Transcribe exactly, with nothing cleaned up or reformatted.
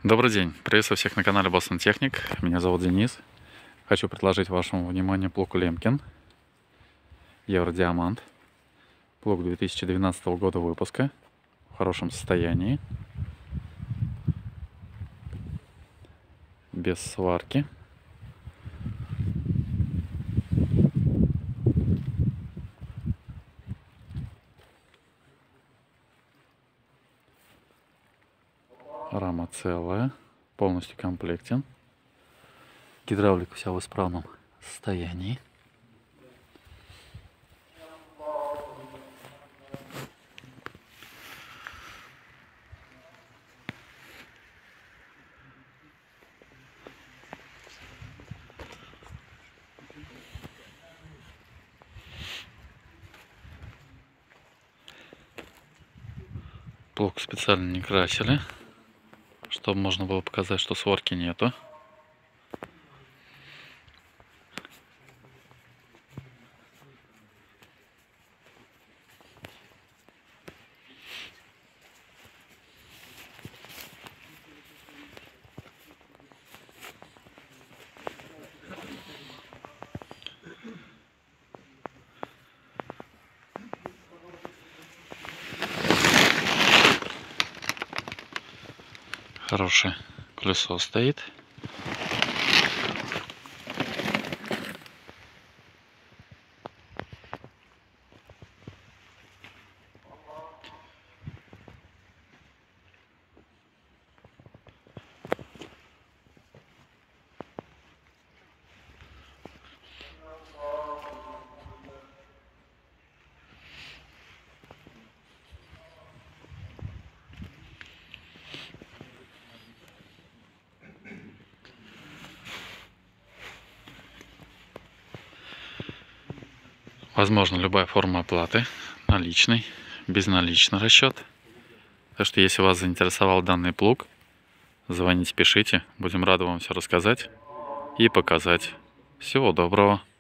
Добрый день, приветствую всех на канале Boston Technic. Меня зовут Денис. Хочу предложить вашему вниманию плуг Лемкин Евродиамант. Плуг две тысячи двенадцатого года выпуска, в хорошем состоянии, без сварки. Рама целая, полностью комплектен. Гидравлика вся в исправном состоянии. Плуг специально не красили, чтобы можно было показать, что сварки нету. Хорошее колесо стоит. Возможно любая форма оплаты, наличный, безналичный расчет. Так что если вас заинтересовал данный плуг, звоните, пишите. Будем рады вам все рассказать и показать. Всего доброго.